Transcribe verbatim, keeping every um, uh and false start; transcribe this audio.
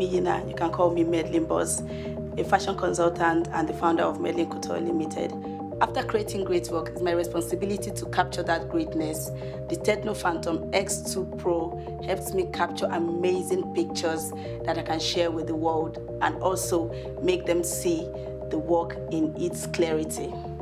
me Yina. You can call me Medlin Boss, a fashion consultant and the founder of Medlin Couture Limited. After creating great work, it's my responsibility to capture that greatness. The TECNO PHANTOM X two Pro helps me capture amazing pictures that I can share with the world and also make them see the work in its clarity.